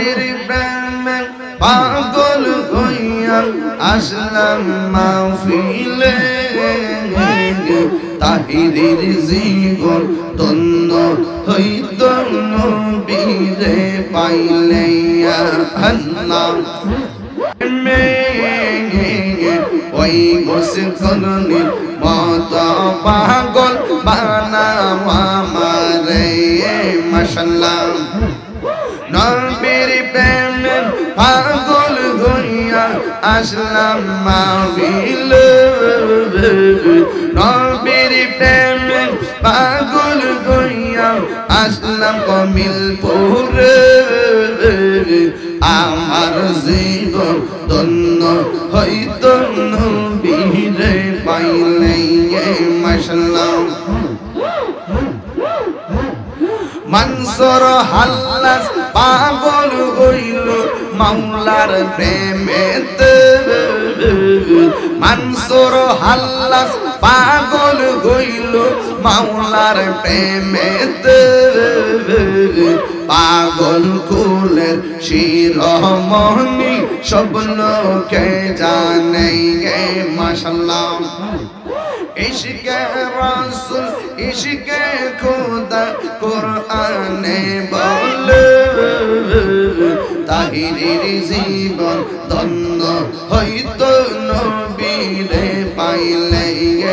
নবীর প্রেমে পাগল হইয়া আসলাম মাহফিলে তাহিরির জীবন ধন্য হইত নবীরে পাইলে আল্লাহ ওই মুসলমানের মত পাগল বানাও আমারে মাশাআল্লাহ নবীর প্রেমে পাগল হইয়া আসলাম মাহফিলে নবীর প্রেমে পাগল হইয়া আসলাম কমিলপুরে আমার জীবন ধন্য হইত নবীরে পাইলে মাশাআল্লাহ মনসুর হাল্লাস পাগল হইল মাওলার প্রেমেতে মনসুর হাল্লাস পাগল হইল মাওলার প্রেমেতে পাগল কুলের শিরোমণি সব লোকে জানে মাশাআল্লাহ ইশকে রাসূল ইশকে খোদা কোরআনে বলে তাহিরির জীবন ধন্য হইত নবীরে পাইলে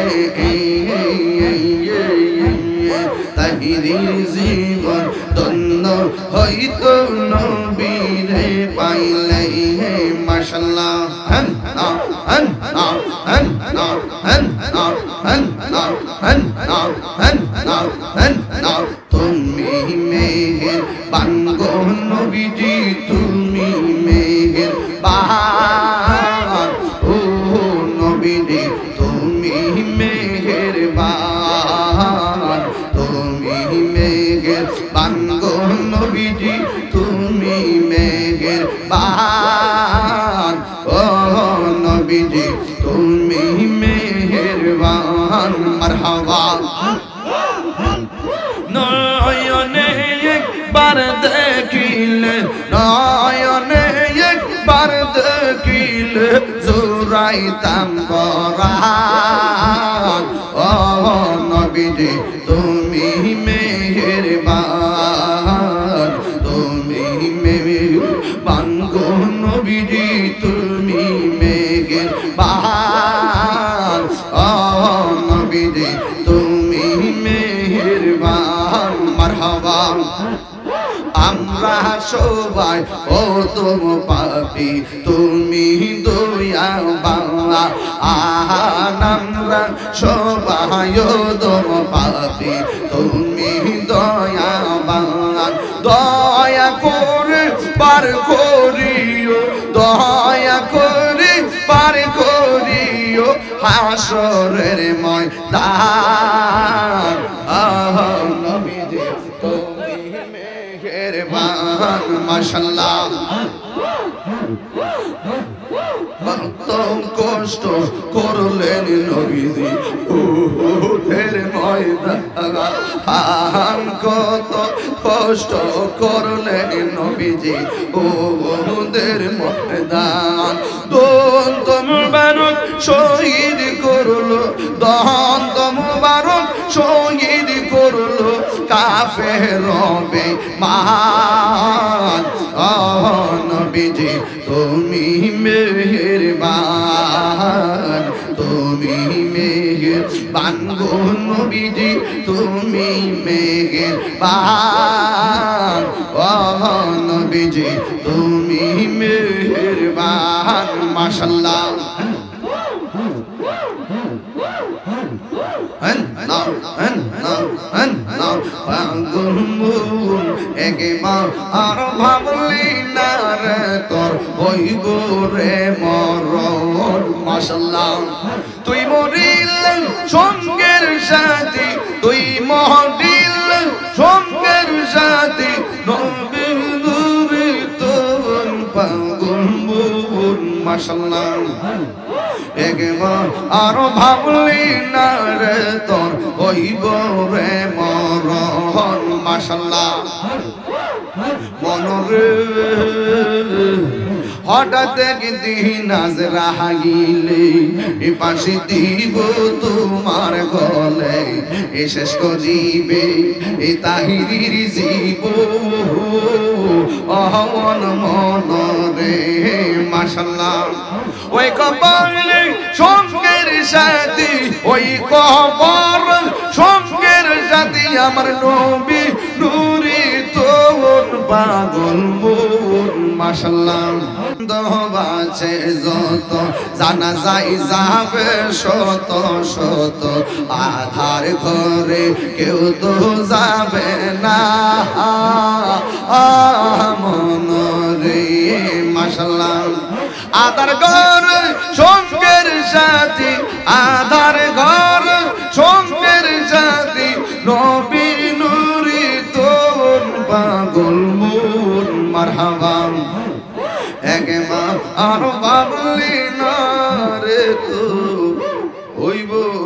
তাহিরির জীবন ধন্য হইত নবীরে পাইলে মাশাআল্লাহ তুমি মেহের বানগো নবীজি তুমি মেহের বান ও নবীজি তুমি মেহের বান তুমি মেহের বানগো নবীজি তুমি মেহের বান ও নবীজি তুমি মেহেরবান মারহাবা নয়নে একবার দেখিলে নয়নে একবার দেখিলে জুরাইতাম পরাণ ও নবীজি তুমি মেহেরবান তুমি মেহেরবান গো নবীজি তুমি মেহেরবান ও নবীজি তুমি মেহেরবান মারহাবা আমরা সবাই ও তুম পাপি তুমি দয়া বাংলা আমরা সবাই ও তুম পাপি তুমি দয়া বাংলা দয়া করে পার করিও দয়া করে পার করিও হাসরের ময়দান নবীজি তুমি মেহেরবান মাশাআল্লাহ কত কষ্ট করলেন নবীজি উহুদের ময়দান কত কষ্ট করলেন নবীজি উহুদের ময়দান দন্ত মুবারক শহীদ করলো দন্ত মুবারক শহীদ করলো কাফের বেঈমান ও নবীজি তুমি মেহেরবান তুমি মেহেরবান গো নবীজি তুমি মেহেরবান ও নবীজি তুমি মেহেরবান মাশাআল্লাহ আর ভাবলি না রে তোর হইব রে মরণ মাশাআল্লাহ তুই মরিলে সঙ্গের সাথী তুই মরিলে সঙ্গের সাথী নবী নূরে তোর পাগল মন মাশাআল্লাহ একবার আর ভাবলি না রে তোর হইব রে মরণ মাশাআল্লাহ মনরে হঠাৎ একদিন আজরা গিলে এ পাশে দিব তোমার গলে এ শেষ করিবে এ তাহিরির জীব অহমন মনরে মাশাআল্লাহ ওই কবরে সঙ্গের সাথী ওই কবর সঙ্গের সাথী আমার নবী নূরে তোর পাগল মন মাশাআল্লাহ দবাছে যত জানা যাই যাবে শত শত আধার ঘরে কেউ তো যাবে না মনরে মাশাআল্লাহ আধার ঘর সঙ্গের সাথী আধার ঘর সঙ্গের সাথী নবী নূরে তোর পাগল মন মারহাবা একবার আর বাবলি না রে তো হইব